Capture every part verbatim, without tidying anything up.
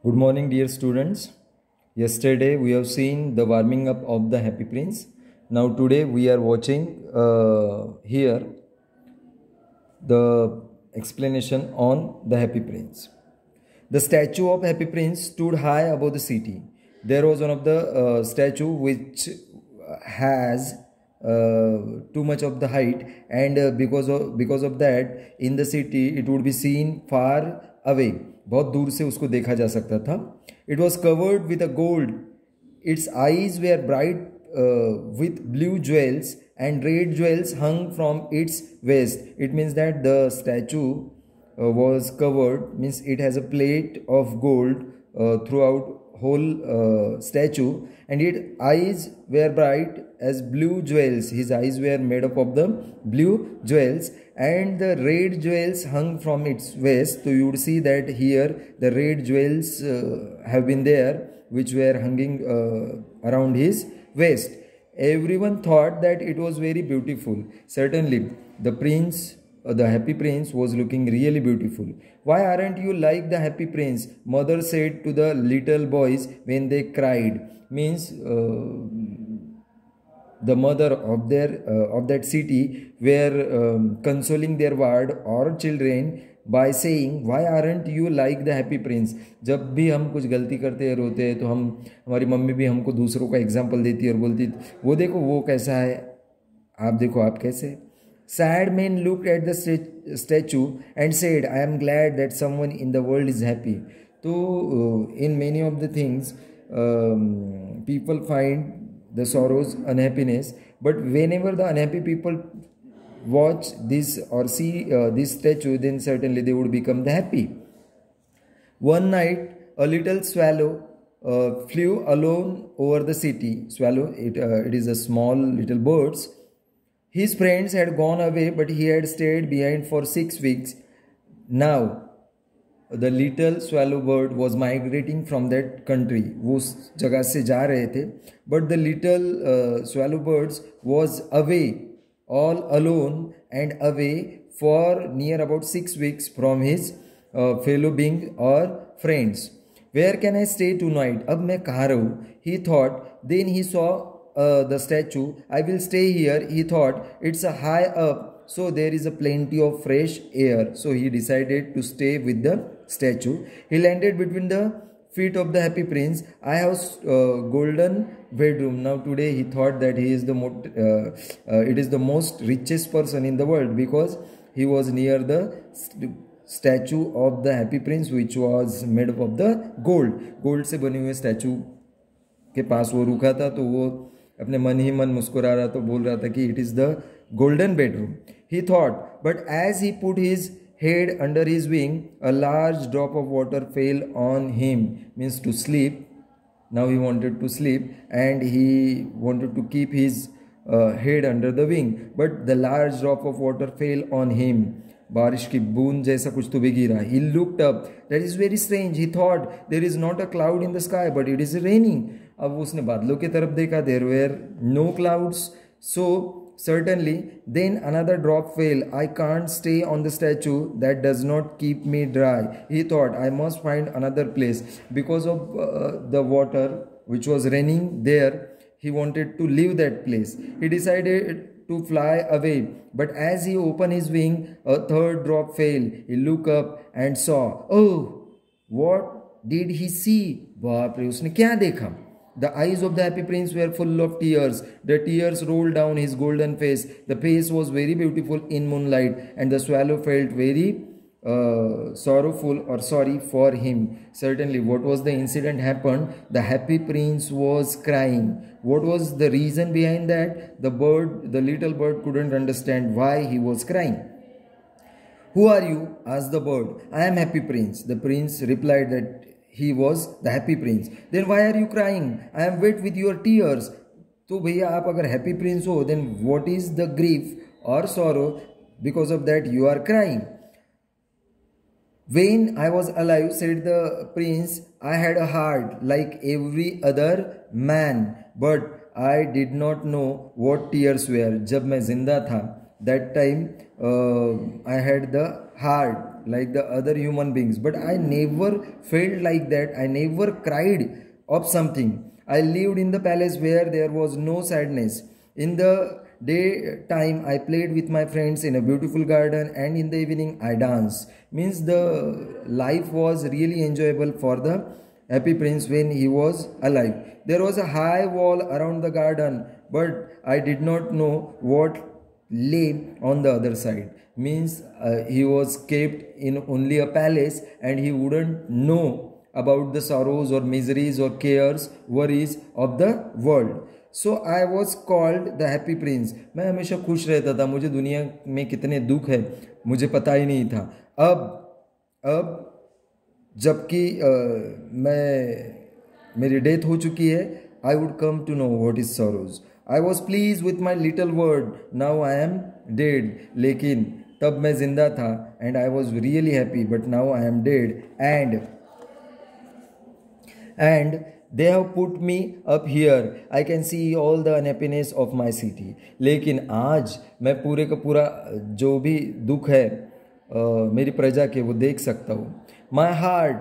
Good morning, dear students. Yesterday we have seen the warming up of the Happy Prince. Now today we are watching uh, here the explanation on the Happy Prince. The statue of Happy Prince stood high above the city. There was one of the uh, statue which has uh, too much of the height, and uh, because of because of that in the city it would be seen far away. बहुत दूर से उसको देखा जा सकता था. It was covered with a gold. Its eyes were bright uh, with blue jewels, and red jewels hung from its waist. It means that the statue uh, was covered, means it has a plate of gold uh, throughout whole uh, statue, and its eyes were bright as blue jewels. His eyes were made up of the blue jewels, and the red jewels hung from its waist. So you would see that here the red jewels uh, have been there, which were hanging uh, around his waist. Everyone thought that it was very beautiful. Certainly the prince, uh, the Happy Prince, was looking really beautiful. Why aren't you like the Happy Prince? Mother said to the little boys when they cried. Means uh, the mother of their uh, of that city were um, consoling their ward or children by saying, why aren't you like the Happy Prince? जब भी हम कुछ गलती करते हैं, रोते हैं, तो हम हमारी मम्मी भी हमको दूसरों का एग्जाम्पल देती है और बोलती, वो देखो वो कैसा है, आप देखो आप कैसे. Sad men looked at the statue and said, I am glad that someone in the world is happy. So uh, in many of the things um, people find the sorrows, unhappiness, but whenever the unhappy people watch this or see uh, this statue, then certainly they would become the happy. One night a little swallow uh, flew alone over the city. Swallow, it, uh, it is a small little birds. His friends had gone away, but he had stayed behind for six weeks. Now the little swallow bird was migrating from that country. वो उस जगह से जा रहे थे. But the little uh, swallow birds was away, all alone and away for near about six weeks from his uh, fellow being or friends. Where can I stay tonight? अब मैं कहाँ रहूँ? He thought. Then he saw uh, the statue. I will stay here. He thought. It's a high up, so there is a plenty of fresh air. So he decided to stay with the statue. He landed between the feet of the Happy Prince. I have uh, golden bedroom. Now today he thought that he is the most, uh, uh, it is the most richest person in the world, because he was near the st statue of the Happy Prince, which was made up of the gold. Gold से बने हुए statue के पास वो रुका था, तो वो अपने मन ही मन मुस्कुरा रहा, तो बोल रहा था कि it is the golden bedroom. He thought, but as he put his head under his wing, a large drop of water fell on him. Means to sleep. Now he wanted to sleep, and he wanted to keep his uh, head under the wing, but the large drop of water fell on him. बारिश की बूंद जैसा कुछ तो भी गिरा. He looked up. That is very strange. He thought, there is not a cloud in the sky, but it is raining. अब उसने बादलों की तरफ देखा. There were no clouds. So certainly, then another drop fell. I can't stay on the statue. That does not keep me dry. He thought, I must find another place. Because of uh, the water which was raining there, he wanted to leave that place. He decided to fly away. But as he opened his wing, a third drop fell. He looked up and saw. Oh, what did he see? बाप रे, उसने क्या देखा? The eyes of the Happy Prince were full of tears. The tears rolled down his golden face. The face was very beautiful in moonlight, and the swallow felt very uh, sorrowful or sorry for him. Certainly, what was the incident happened? The Happy Prince was crying. What was the reason behind that? The bird, the little bird, couldn't understand why he was crying. Who are you? Asked the bird. I am Happy Prince. The prince replied that he was the Happy Prince. Then why are you crying? I am wet with your tears. तो भैया आप अगर Happy Prince हो, then what is the grief or sorrow? Because of that you are crying. When I was alive, said the prince, I had a heart like every other man, but I did not know what tears were. जब मैं जिंदा था That time uh, I had the heart like the other human beings, but I never felt like that. I never cried of something. I lived in the palace where there was no sadness. In the daytime, I played with my friends in a beautiful garden, and in the evening, I danced. Means the life was really enjoyable for the Happy Prince when he was alive. There was a high wall around the garden, but I did not know what lay on the other side. Means uh, he was kept in only a palace, and he wouldn't know about the sorrows or miseries or cares, worries of the world. So I was called the Happy Prince. मैं हमेशा खुश रहता था. मुझे दुनिया में कितने दुख है मुझे पता ही नहीं था. अब अब जबकि मैं मेरी डेथ हो चुकी है, I would come to know what is sorrows. I was pleased with my little word. Now I am dead. लेकिन तब मैं जिंदा था and I was really happy, but now I am dead and and they have put me up here. I can see all the unhappiness of my city. लेकिन आज मैं पूरे का पूरा जो भी दुख है uh, मेरी प्रजा के वो देख सकता हूँ. My heart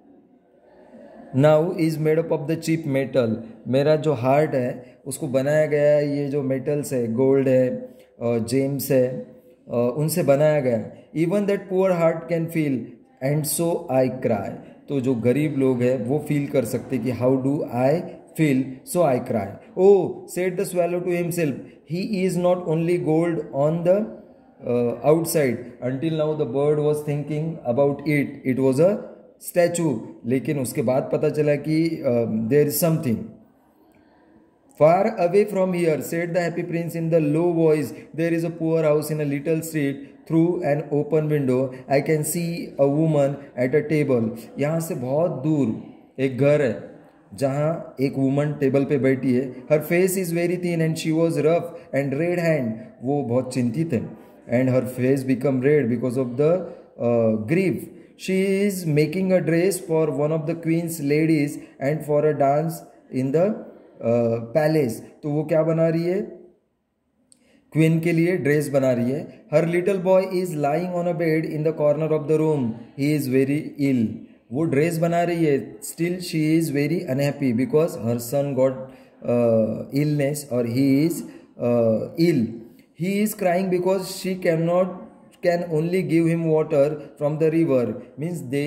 now is made up of the cheap metal. मेरा जो हार्ट है उसको बनाया गया है ये जो मेटल्स है, गोल्ड है, जेम्स है, उनसे बनाया गया. Even that poor heart can feel and so I cry. तो जो गरीब लोग हैं वो फील कर सकते कि how do I feel, so I cry. Oh, said the swallow to himself, he is not only gold on the uh, outside. Until now the bird was thinking about it. It was a statue. लेकिन उसके बाद पता चला कि uh, there is something. Far away from here, said the Happy Prince in the low voice, there is a poor house in a little street. Through an open window, I can see a woman at a table. यहाँ से बहुत दूर एक घर है जहाँ एक woman table पे बैठी है. Her face is very thin and she was rough and red hand. वो बहुत चिंतित है and her face become red because of the uh, grief. She is making a dress for one of the queen's ladies and for a dance in the uh, palace. तो वो क्या बना रही है? क्वीन के लिए ड्रेस बना रही है. Her little boy is lying on a bed in the corner of the room. He is very ill. वो ड्रेस बना रही है. Still she is very unhappy because her son got illness और he is ill. He is crying because she can not can only give him water from the river. Means they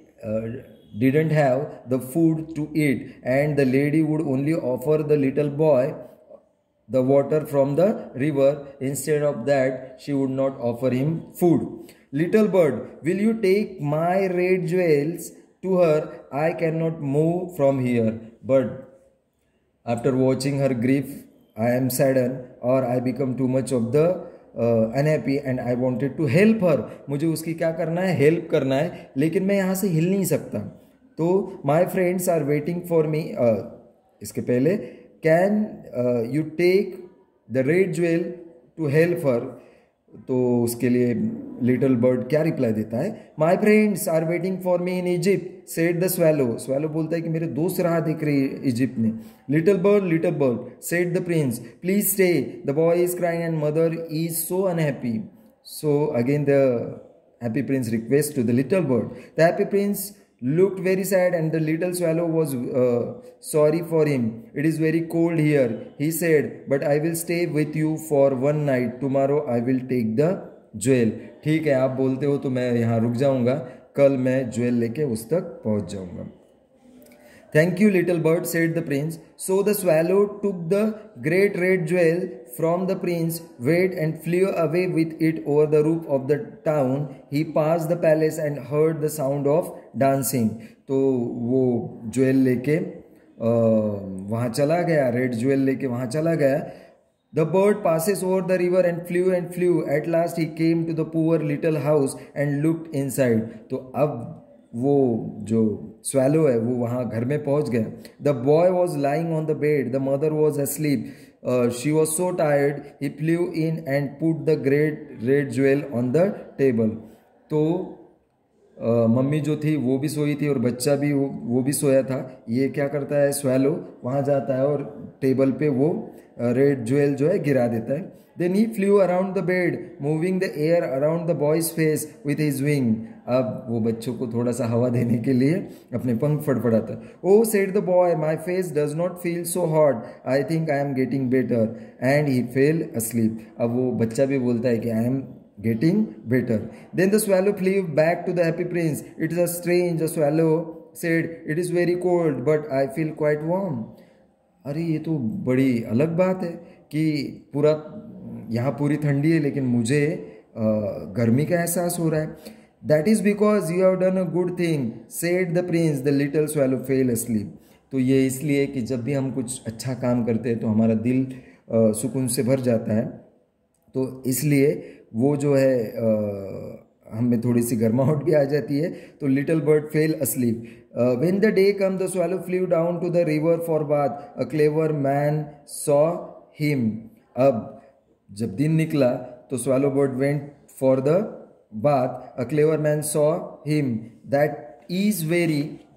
didn't have the food to eat and the lady would only offer the little boy the water from the river. Instead of that, she would not offer him food. Little bird, will you take my red jewels to her? I cannot move from here. But after watching her grief, I am saddened or I become too much of the uh, unhappy and I wanted to help her. मुझे उसकी क्या करना है? Help करना है. लेकिन मैं यहाँ से हिल नहीं सकता. तो my friends are waiting for me. uh, इसके पहले Can uh, you take the red jewel to help her? तो उसके लिए लिटिल बर्ड क्या रिप्लाई देता है? My friends are waiting for me in Egypt, said the swallow. Swallow बोलता है कि मेरे दोस्त राह देख रही है इजिप्ट में. Little bird, little bird, said the prince, please stay. The boy is crying and mother is so unhappy. So again the happy prince requests to the little bird. The happy prince looked very sad and the little swallow was uh, sorry for him. It is very cold here, he said, but I will stay with you for one night. Tomorrow I will take the jewel. ठीक है, आप बोलते हो तो मैं यहाँ रुक जाऊँगा. कल मैं ज्वेल लेके उस तक पहुँच जाऊँगा. Thank you, little bird, said the prince. So the swallow took the great red jewel from the prince, went and flew away with it over the roof of the town. He passed the palace and heard the sound of dancing. तो वो jewel लेके वहाँ चला गया, red jewel लेके वहाँ चला गया. The bird passes over the river and flew and flew. At last he came to the poor little house and looked inside. तो अब वो जो swallow है वो वहाँ घर में पहुँच गया. The boy was lying on the bed. The mother was asleep. Uh, she was so tired. He flew in and put the great red jewel on the table. तो uh, मम्मी जो थी वो भी सोई थी और बच्चा भी वो, वो भी सोया था. ये क्या करता है? swallow वहाँ जाता है और टेबल पे वो रेड ज्वेल जो है गिरा देता है. Then he flew around the bed, moving the air around the boy's face with his wing. अब वो बच्चों को थोड़ा सा हवा देने के लिए अपने पंख फड़फड़ाता. Oh, said the boy, my face does not feel so hot. I think I am getting better. And he fell asleep. अब वो बच्चा भी बोलता है कि I am getting better. Then the swallow flew back to the happy prince. It is a strange. The swallow said, it is very cold, but I feel quite warm. अरे ये तो बड़ी अलग बात है कि पूरा यहाँ पूरी ठंडी है लेकिन मुझे गर्मी का एहसास हो रहा है. That is because you have done a good thing, said the prince. The little swallow fell asleep. तो ये इसलिए कि जब भी हम कुछ अच्छा काम करते हैं तो हमारा दिल सुकून से भर जाता है. तो इसलिए वो जो है आ, हमें थोड़ी सी गर्माहट भी आ जाती है. तो little bird fell asleep. When the day come the swallow flew down to the river for bath. A clever man saw him. अब जब दिन निकला तो swallow bird went for the bath. A clever man saw him. That is very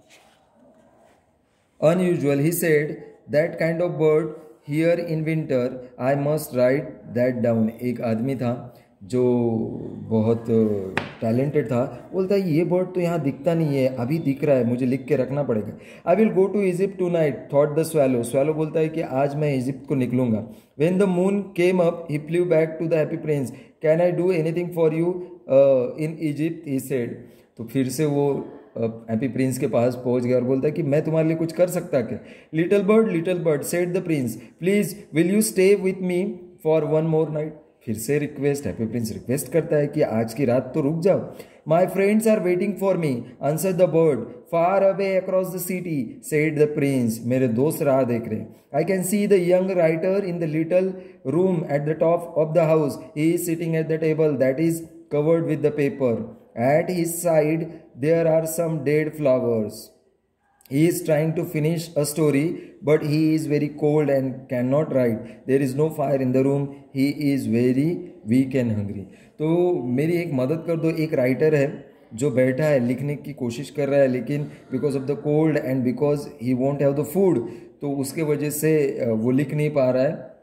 unusual, he said. That kind of bird here in winter. I must write that down. एक आदमी था जो बहुत टैलेंटेड था. बोलता है ये बर्ड तो यहाँ दिखता नहीं है, अभी दिख रहा है, मुझे लिख के रखना पड़ेगा. I will go to Egypt tonight, thought the swallow. Swallow बोलता है कि आज मैं इजिप्ट को निकलूंगा. When the moon came up he flew back to the happy prince. Can I do anything for you in Egypt, he said. तो फिर से वो हैप्पी uh, प्रिंस के पास पहुंच गया और बोलता है कि मैं तुम्हारे लिए कुछ कर सकता क्या. Little bird little bird said the prince, please will you stay with me for one more night. फिर से रिक्वेस्ट, हैप्पी प्रिंस रिक्वेस्ट करता है कि आज की रात तो रुक जाओ. My friends are waiting for me, answer the bird. Far away across the city, said the prince. मेरे दोस्त राह देख रहे हैं. I can see the young writer in the little room at the top of the house. He is sitting at the table that is covered with the paper. At his side there are some dead flowers. He is trying to finish a story, but he is very cold and cannot write. There is no fire in the room. He is very weak and hungry. तो मेरी एक मदद कर दो. एक writer है जो बैठा है, लिखने की कोशिश कर रहा है, लेकिन because of the cold and because he won't have the food, तो उसके वजह से वो लिख नहीं पा रहा है.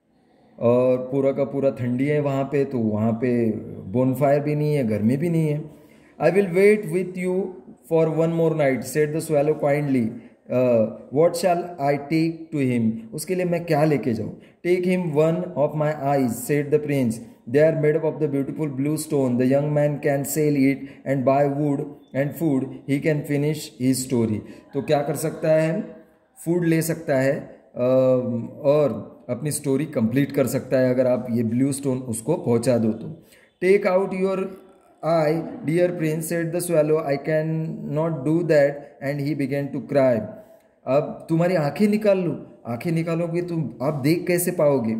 और पूरा का पूरा ठंडी है वहाँ पे, तो वहाँ पे बोनफायर भी नहीं है, गर्मी भी नहीं है. I will wait with you for one more night, said the swallow kindly. What shall I take to him. उसके लिए मैं क्या लेके जाऊँ. Take him one of my eyes, said the prince. They are made up of the beautiful blue stone. The young man can sell it and buy wood and food. He can finish his story. तो क्या कर सकता है, food ले सकता है uh, और अपनी स्टोरी कंप्लीट कर सकता है अगर आप ये ब्लू स्टोन उसको पहुंचा दो तो. Take out your eye dear prince, said the swallow. I can not do that and he began to cry. अब तुम्हारी आंखें निकाल लो. आंखें निकालोगे तो आप देख कैसे पाओगे.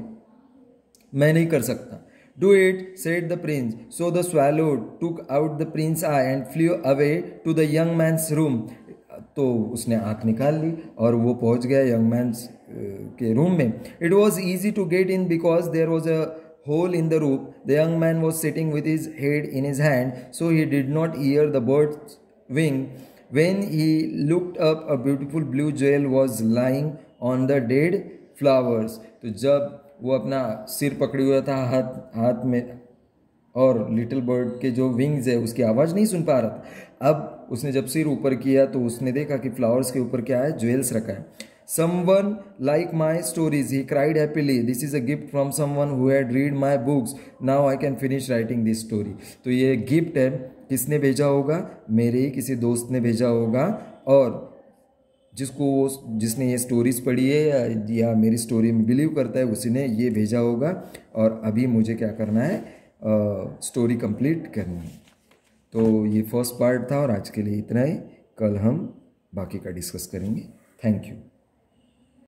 मैं नहीं कर सकता. Do it, said the prince. So the swallow took out the prince eye and flew away to the young man's room. तो उसने आँख निकाल ली और वो पहुंच गया यंग मैन्स के रूम में. It was easy to get in because there was a hole in the roof. The young man was sitting with his head in his hand, so he did not hear the birds wing. When he looked up, a beautiful blue jewel was lying on the dead flowers. तो जब वो अपना सिर पकड़े हुआ था हाथ हाथ में और लिटिल बर्ड के जो विंग्स है उसकी आवाज़ नहीं सुन पा रहा था. अब उसने जब सिर ऊपर किया तो उसने देखा कि फ्लावर्स के ऊपर क्या है, ज्वेल्स रखा है. Someone like my stories, he cried happily. This is a gift from someone who had read my books. Now I can finish writing this story. तो ये गिफ्ट है. किसने भेजा होगा, मेरे ही किसी दोस्त ने भेजा होगा, और जिसको जिसने ये स्टोरीज पढ़ी है या, या मेरी स्टोरी में बिलीव करता है उसी ने ये भेजा होगा. और अभी मुझे क्या करना है, स्टोरी कंप्लीट करनी है. तो ये फर्स्ट पार्ट था और आज के लिए इतना ही. कल हम बाकी का डिस्कस करेंगे. Thank you.